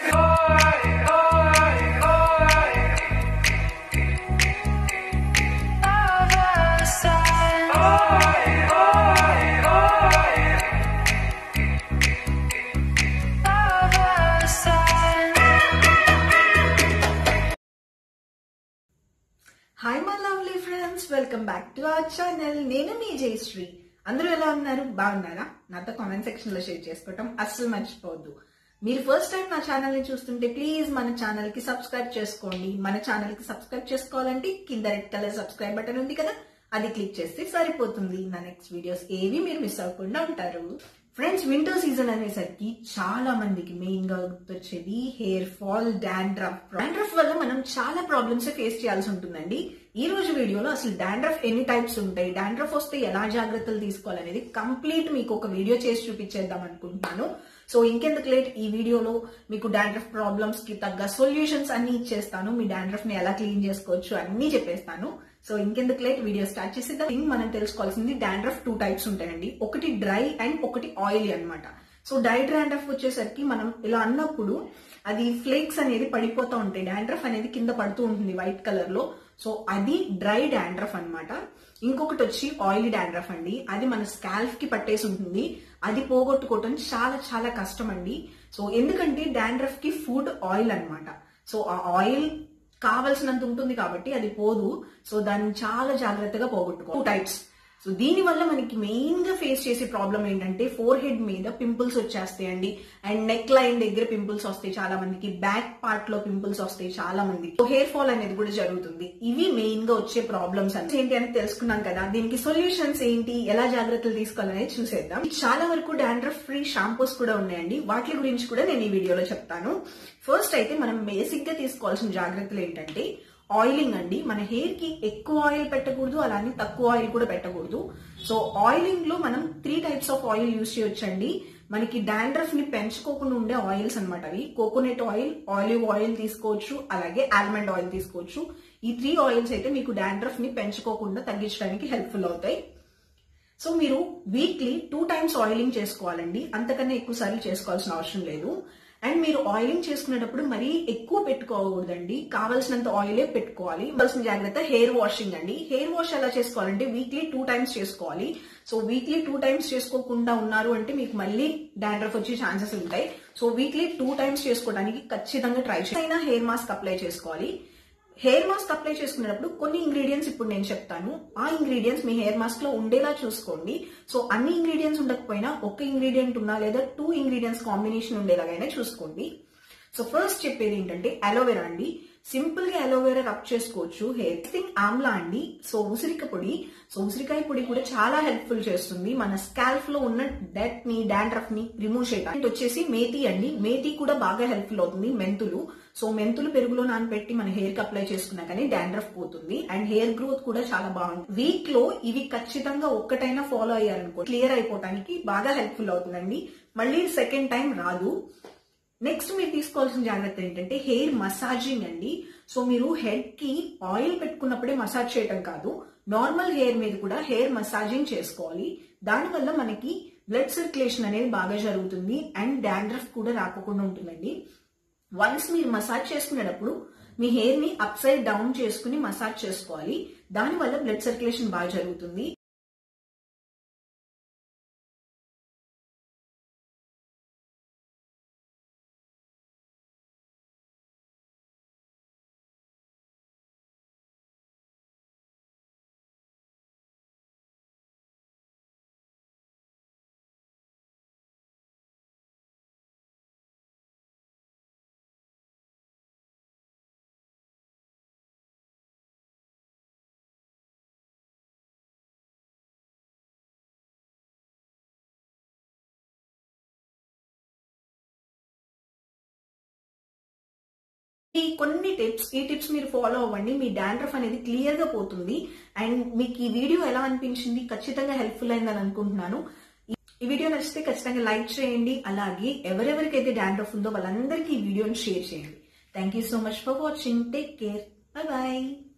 Hi my lovely friends, welcome back to our channel. నేను మీ జయశ్రీ. అందరూ ఎలా ఉన్నారు? బాగున్నారా? నాతో కామెంట్ సెక్షన్ లో షేర్ చేసుకోవటం అస్సలు మర్చిపోవద్దు. మీరు ఫస్ట్ టైం నా ఛానల్ ని చూస్తుంటే ప్లీజ్ మన ఛానల్ కి సబ్స్క్రైబ్ చేసుకోండి. మన ఛానల్ కి సబ్స్క్రైబ్ చేసుకోవాలంటే కింద రెడ్ కలర్ సబ్స్క్రైబ్ బటన్ ఉంది కదా, అది క్లిక్ చేస్తే సరిపోతుంది. నా నెక్స్ట్ వీడియోస్ ఏవి మీరు మిస్ అవ్వకుండా ఉంటారు. ఫ్రెండ్స్, వింటర్ సీజన్ అనేసరికి చాలా మందికి మెయిన్ గా గుర్తొచ్చేది హెయిర్ ఫాల్, డాండ్రఫ్ వల్ల మనం చాలా ప్రాబ్లమ్స్ ఫేస్ చేయాల్సి ఉంటుందండి. ఈ రోజు వీడియోలో అసలు డాండ్రఫ్ ఎన్ని టైప్స్ ఉంటాయి, డాండ్రఫ్ వస్తే ఎలా జాగ్రత్తలు తీసుకోవాలనేది కంప్లీట్ మీకు ఒక వీడియో చేసి చూపించేద్దాం అనుకుంటున్నాను. సో ఇంకెందుకు లేట్, ఈ వీడియోలో మీకు డాండ్రఫ్ ప్రాబ్లమ్స్ కి తగ్గ సొల్యూషన్స్ అన్ని ఇచ్చేస్తాను. మీ డాండ్రఫ్ ని ఎలా క్లీన్ చేసుకోవచ్చు అన్ని చెప్పేస్తాను. సో ఇంకెందుకు లేట్, వీడియో స్టార్ట్ చేసేద్దాం. మనం తెలుసుకోవాల్సింది డాండ్రఫ్ 2 టైప్స్ ఉంటాయండి. ఒకటి డ్రై అండ్ ఒకటి ఆయిలీ అన్నమాట. సో డ్రై డాండ్రఫ్ వచ్చేసరికి మనం ఇలా అన్నప్పుడు అది ఫ్లేక్స్ అనేది పడిపోతూ ఉంటాయి, డాండ్రఫ్ అనేది కింద పడుతూ ఉంటుంది వైట్ కలర్ లో. సో అది డ్రై డాండ్రఫ్ అన్నమాట. ఇంకొకటి వచ్చి ఆయిలీ డాండ్రఫ్ అండి. అది మన స్కాల్ఫ్ కి పట్టేసి ఉంటుంది. అది పోగొట్టుకోవటం చాలా చాలా కష్టం అండి. సో ఎందుకంటే డాండ్రఫ్ కి ఫుడ్ ఆయిల్ అన్నమాట. సో ఆ ఆయిల్ కావలసినంత ఉంటుంది కాబట్టి అది పోదు. సో దాన్ని చాలా జాగ్రత్తగా పోగొట్టుకో. 2 టైప్స్. సో దీని వల్ల మనకి మెయిన్ గా ఫేస్ చేసే ప్రాబ్లం ఏంటంటే ఫోర్ హెడ్ మీద పింపుల్స్ వచ్చేస్తాయండి, అండ్ నెక్ లైన్ దగ్గర పింపుల్స్ వస్తాయి చాలా మందికి, బ్యాక్ పార్ట్ లో పింపుల్స్ వస్తాయి చాలా మందికి, హెయిర్ ఫాల్ అనేది కూడా జరుగుతుంది. ఇవి మెయిన్ గా వచ్చే ప్రాబ్లమ్స్ ఏంటి అని తెలుసుకున్నాం కదా. దీనికి సొల్యూషన్స్ ఏంటి, ఎలా జాగ్రత్తలు తీసుకోవాలనేది చూసేద్దాం. చాలా వరకు డాండ్రఫ్ ఫ్రీ షాంపూస్ కూడా ఉన్నాయండి, వాటి గురించి కూడా నేను ఈ వీడియోలో చెప్తాను. ఫస్ట్ అయితే మనం బేసిక్ గా తీసుకోవాల్సిన జాగ్రత్తలు ఏంటంటే ఆయిలింగ్ అండి. మన హెయిర్ కి ఎక్కువ ఆయిల్ పెట్టకూడదు, అలానే తక్కువ ఆయిల్ కూడా పెట్టకూడదు. సో ఆయిలింగ్ లో మనం 3 టైప్స్ ఆఫ్ ఆయిల్ యూజ్ చేయొచ్చండి. మనకి డాండ్రఫ్ ని పెంచుకోకుండా ఉండే ఆయిల్స్ అనమాట అవి. కోకోనట్ ఆయిల్, ఆలివ్ ఆయిల్ తీసుకోవచ్చు, అలాగే ఆల్మండ్ ఆయిల్ తీసుకోవచ్చు. ఈ 3 ఆయిల్స్ అయితే మీకు డాండ్రఫ్ ని పెంచుకోకుండా తగ్గించడానికి హెల్ప్ఫుల్ అవుతాయి. సో మీరు వీక్లీ 2 టైమ్స్ ఆయిలింగ్ చేసుకోవాలండి, అంతకన్నా ఎక్కువ సార్లు చేసుకోవాల్సిన అవసరం లేదు. అండ్ మీరు ఆయిలింగ్ చేసుకునేటప్పుడు మరీ ఎక్కువ పెట్టుకోకూడదండి, కావాల్సినంత ఆయిలే పెట్టుకోవాలి. కావాల్సిన జాగ్రత్త హెయిర్ వాషింగ్ అండి. హెయిర్ వాష్ ఎలా చేసుకోవాలంటే వీక్లీ 2 టైమ్స్ చేసుకోవాలి. సో వీక్లీ 2 టైమ్స్ చేసుకోకుండా ఉన్నారు అంటే మీకు మళ్ళీ డాండ్రఫ్ వచ్చే ఛాన్సెస్ ఉంటాయి. సో వీక్లీ 2 టైమ్స్ చేసుకోవడానికి ఖచ్చితంగా ట్రై చేయండి. హెయిర్ మాస్క్ అప్లై చేసుకోవాలి. హెయిర్ మాస్క్ అప్లై చేసుకునేటప్పుడు కొన్ని ఇంగ్రీడియంట్స్ ఇప్పుడు నేను చెప్తాను. ఆ ఇంగ్రీడియంట్స్ మీ హెయిర్ మాస్క్ లో ఉండేలా చూసుకోండి. సో అన్ని ఇంగ్రీడియంట్స్ ఉండకపోయినా ఒక ఇంగ్రీడియంట్ ఉన్నా లేదా 2 ఇంగ్రీడియంట్స్ కాంబినేషన్ ఉండేలాగైనా చూసుకోండి. సో ఫస్ట్ చెప్పేది ఏంటంటే అలోవెరా అండి. సింపుల్ గా అలోవెరా రబ్ చేసుకోవచ్చు. హెయిర్ థింగ్ ఆమ్లా అండి. సో ఉసిరిక పొడి. సో ఉసిరికాయ పొడి కూడా చాలా హెల్ప్ఫుల్ చేస్తుంది మన స్కాల్ఫ్ లో ఉన్న డెట్ ని, డాండ్రఫ్ ని రిమూవ్ చేయడానికి. వచ్చేసి మేతి అండి. మేతి కూడా బాగా హెల్ప్ఫుల్ అవుతుంది. మెంతులు. సో మెంతులు పెరుగులో నానబెట్టి మన హెయిర్ కి అప్లై చేసుకున్నా కానీ డాండ్రఫ్ పోతుంది, అండ్ హెయిర్ గ్రోత్ కూడా చాలా బాగుంటుంది. వీక్ లో ఇవి ఖచ్చితంగా ఒక్కటైనా ఫాలో అయ్యారనుకో క్లియర్ అయిపోవడానికి బాగా హెల్ప్ఫుల్ అవుతుందండి. మళ్ళీ సెకండ్ టైం రాదు. నెక్స్ట్ మీరు తీసుకోవాల్సిన జాగ్రత్త ఏంటంటే హెయిర్ మసాజింగ్ అండి. సో మీరు హెడ్ కి ఆయిల్ పెట్టుకున్నప్పుడే మసాజ్ చేయటం కాదు, నార్మల్ హెయిర్ మీద కూడా హెయిర్ మసాజింగ్ చేసుకోవాలి. దానివల్ల మనకి బ్లడ్ సర్క్యులేషన్ అనేది బాగా జరుగుతుంది, అండ్ డాండ్రఫ్ కూడా రాకుండా ఉంటుందండి. వన్స్ మీరు మసాజ్ చేసుకునేటప్పుడు మీ హెయిర్ ని అప్ సైడ్ డౌన్ చేసుకుని మసాజ్ చేసుకోవాలి. దానివల్ల బ్లడ్ సర్క్యులేషన్ బాగా జరుగుతుంది. ఈ కొన్ని టిప్స్, ఈ టిప్స్ మీరు ఫాలో అవ్వండి, మీ డాండ్రఫ్ అనేది క్లియర్ గా పోతుంది. అండ్ మీకు ఈ వీడియో ఎలా అనిపించింది, ఖచ్చితంగా హెల్ప్ఫుల్ అయిందని అనుకుంటున్నాను. ఈ వీడియో నచ్చితే ఖచ్చితంగా లైక్ చేయండి, అలాగే ఎవరెవరికైతే డాండ్రఫ్ ఉందో వాళ్ళందరికీ ఈ వీడియోని షేర్ చేయండి. Thank you so much for watching. Take care. Bye bye.